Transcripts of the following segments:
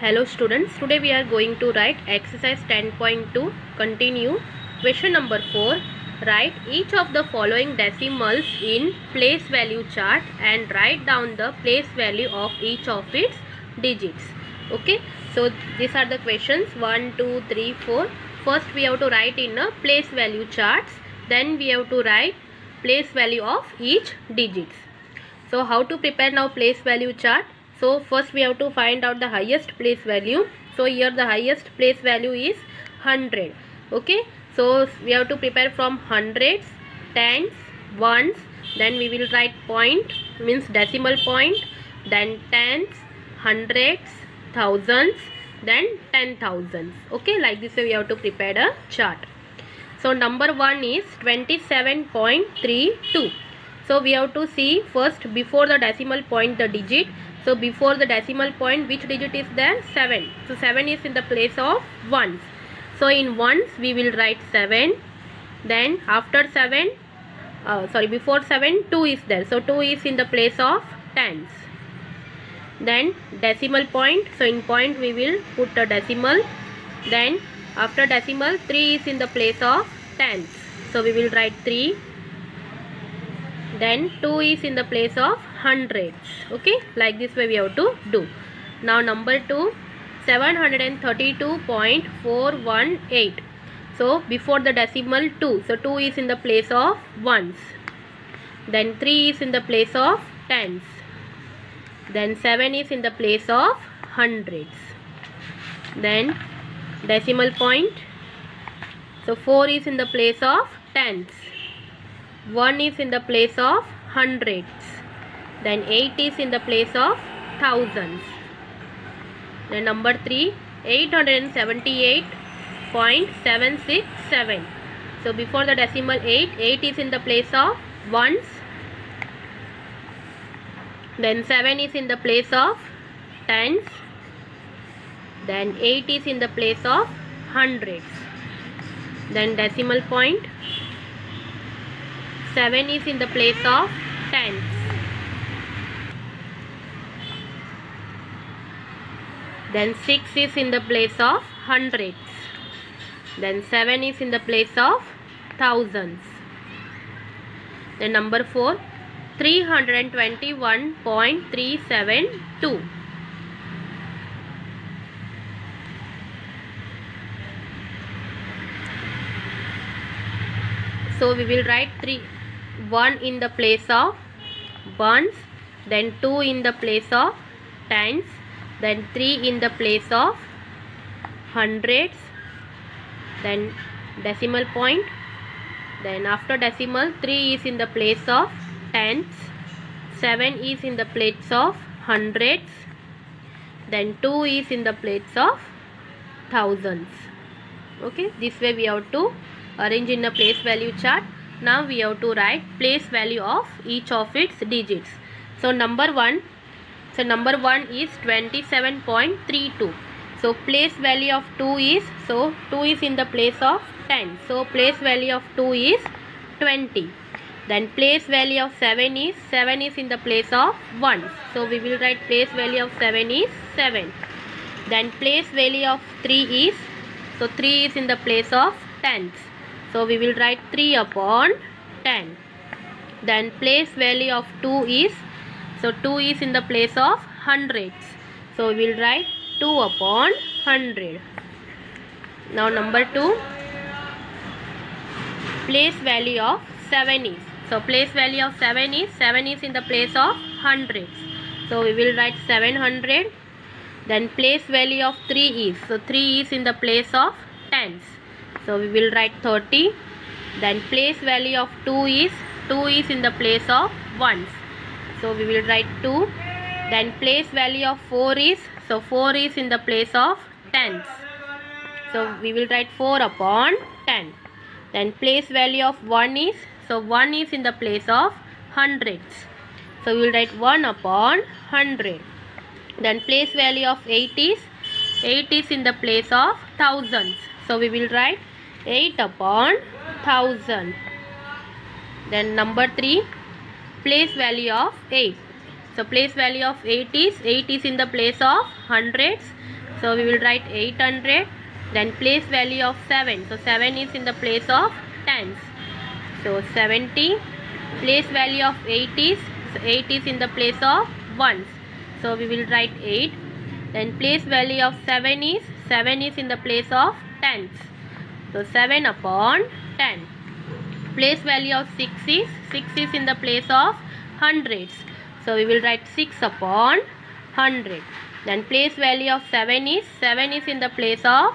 Hello students, today we are going to write exercise 10.2, continue. Question number 4, write each of the following decimals in place value chart and write down the place value of each of its digits. Okay, so these are the questions 1, 2, 3, 4. First we have to write in a place value charts, then we have to write place value of each digits. So how to prepare now place value chart? So first we have to find out the highest place value. So here the highest place value is 100. Okay, so we have to prepare from hundreds, tens, ones, then we will write point, means decimal point, then tens, hundreds, thousands, then 10,000s. Okay, like this way we have to prepare a chart. So number 1 is 27.32. So we have to see first before the decimal point the digit. So before the decimal point which digit is there? 7. So 7 is in the place of ones. So in ones we will write 7. Then after 7, before 7 2 is there. So 2 is in the place of tens. Then decimal point. So in point we will put a decimal. Then after decimal 3 is in the place of tens. So we will write 3. Then 2 is in the place of hundreds. Okay, like this way we have to do. Now number 2, 732.418. So before the decimal 2. So 2 is in the place of ones. Then 3 is in the place of tens. Then 7 is in the place of hundreds. Then decimal point. So 4 is in the place of tens. 1 is in the place of hundreds. Then 8 is in the place of thousands. Then number 3, 878.767. So before the decimal 8, 8 is in the place of ones. Then 7 is in the place of tens. Then 8 is in the place of hundreds. Then decimal point. 7 is in the place of tens. Then 6 is in the place of hundreds. Then 7 is in the place of thousands. Then number 4, 321.372. So we will write 1 in the place of ones, then 2 in the place of tens, then 3 in the place of hundreds, then decimal point, then after decimal 3 is in the place of tens, 7 is in the place of hundreds, then 2 is in the place of thousands. Okay, this way we have to arrange in a place value chart. Now we have to write place value of each of its digits. So number 1 is 27.32. So place value of 2 is, so 2 is in the place of 10. So place value of 2 is 20. Then place value of 7 is in the place of 1. So we will write place value of 7 is 7. Then place value of 3 is, so 3 is in the place of tens. So we will write 3 upon 10. Then place value of 2 is, so 2 is in the place of hundreds. So we will write 2 upon 100. Now number 2, place value of 7 is, so place value of 7 is in the place of hundreds. So we will write 700. Then place value of 3 is, so 3 is in the place of tens. So we will write 30. Then place value of 2 is in the place of ones. So we will write 2. Then place value of 4 is, so 4 is in the place of tens. So we will write 4 upon 10. Then place value of 1 is, so 1 is in the place of hundreds. So we will write 1 upon 100. Then place value of 8 is in the place of thousands. So we will write 8 upon 1000. Then number 3, place value of 8. So place value of 8 is in the place of hundreds. So we will write 800. Then place value of 7. So 7 is in the place of tens. So 70. Place value of 8 is, so 8 is in the place of ones. So we will write 8. Then place value of 7 is in the place of tens. So 7 upon 10. Place value of 6 is in the place of hundreds. So we will write 6 upon 100. Then place value of 7 is in the place of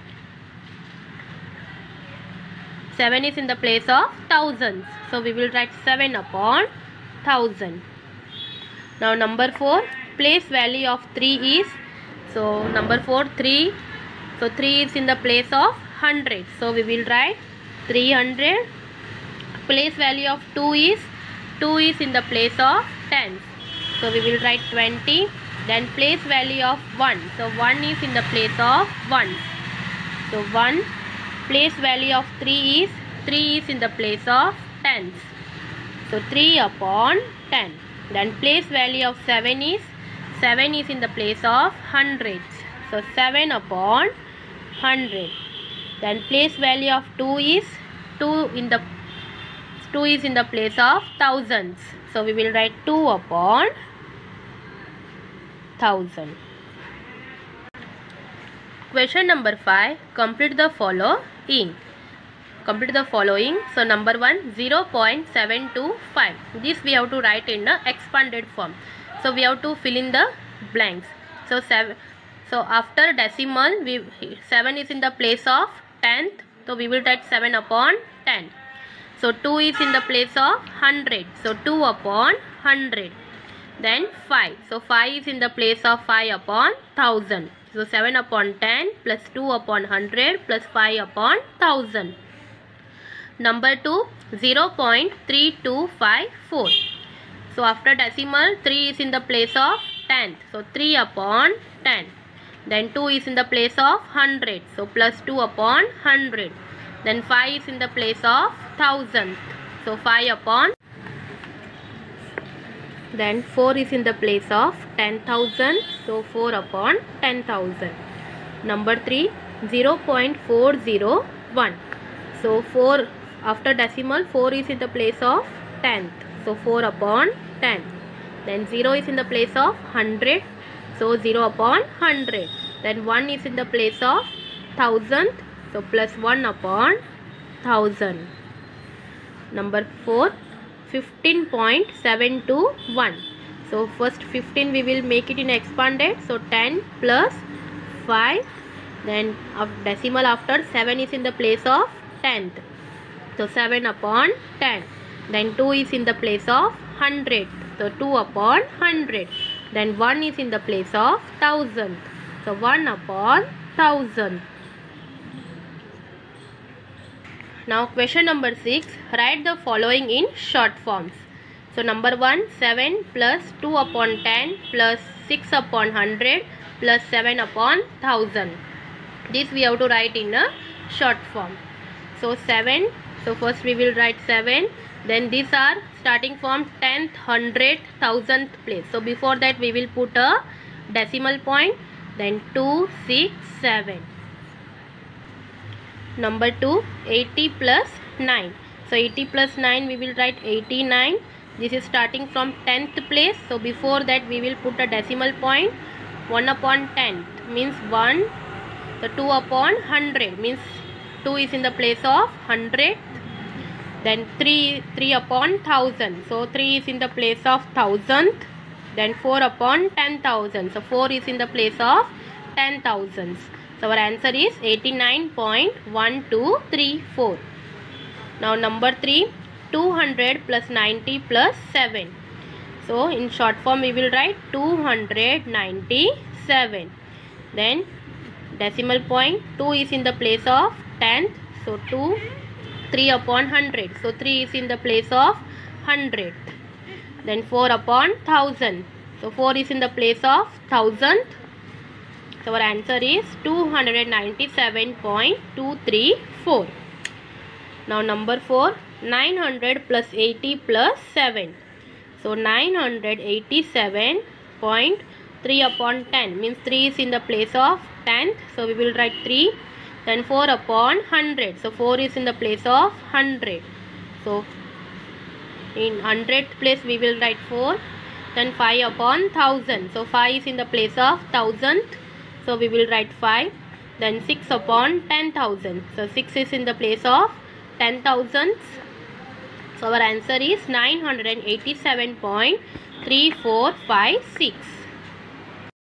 thousands. So we will write 7 upon 1000. Now number 4, place value of 3 is, so number 4, 3. So 3 is in the place of hundreds. So we will write 300. Place value of 2 is in the place of tens. So we will write 20. Then place value of 1. So 1 is in the place of ones. So 1. Place value of 3 is in the place of tens. So 3 upon 10. Then place value of 7 is in the place of hundreds. So 7 upon 100. Then place value of 2 is in the place of thousands. So we will write 2 upon 1000. Question number 5. Complete the following. So number 1, 0.725. This we have to write in the expanded form. So we have to fill in the blanks. So after decimal, 7 is in the place of tenth. So we will write 7 upon 10. So 2 is in the place of 100. So 2 upon 100. Then 5. So 5 is in the place of 5 upon 1000. So 7 upon 10 plus 2 upon 100 plus 5 upon 1000. Number 2, 0.3254. So after decimal, 3 is in the place of tenth. So 3 upon 10. Then 2 is in the place of 100. So plus 2 upon 100. Then 5 is in the place of 1000. So 5 upon. Then 4 is in the place of 10,000. So 4 upon 10,000. Number 3, 0.401. So 4 after decimal, 4 is in the place of tenth. So 4 upon 10. Then 0 is in the place of 100. So 0 upon 100. Then 1 is in the place of 1000. So plus 1 upon 1000. Number 4, 15.721. So first 15 we will make it in expanded. So 10 plus 5. Then decimal after 7 is in the place of tenth. So 7 upon 10. Then 2 is in the place of 100. So 2 upon 100. Then 1 is in the place of 1000. So 1 upon 1000. Now question number 6. Write the following in short forms. So number 1, 7 plus 2 upon 10 plus 6 upon 100 plus 7 upon 1000. This we have to write in a short form. So 7. So first we will write 7. Then these are starting from 10th, 100th, 1000th place. So before that we will put a decimal point. Then 2, 6, 7. Number 2, 80 plus 9. So 80 plus 9 we will write 89. This is starting from 10th place. So before that we will put a decimal point. 1 upon 10 means 1. So 2 upon 100 means 2 is in the place of 100. Then 3 upon 1000. So 3 is in the place of 1000th. Then 4 upon 10,000. So 4 is in the place of 10,000s. So our answer is 89.1234. Now number 3, 200 plus 90 plus 7. So in short form we will write 297. Then decimal point, 2 is in the place of 10th. So 2, 3 upon 100. So 3 is in the place of 100. Then 4 upon 1000. So 4 is in the place of 1000th. So our answer is 297.234. Now number 4, 900 plus 80 plus 7. So 987.4 3 upon 10 means 3 is in the place of 10th, so we will write 3. Then 4 upon 100, so 4 is in the place of 100, so in 100th place we will write 4. Then 5 upon 1000, so 5 is in the place of 1000th, so we will write 5. Then 6 upon 10,000, so 6 is in the place of 10,000. So our answer is 987.3456.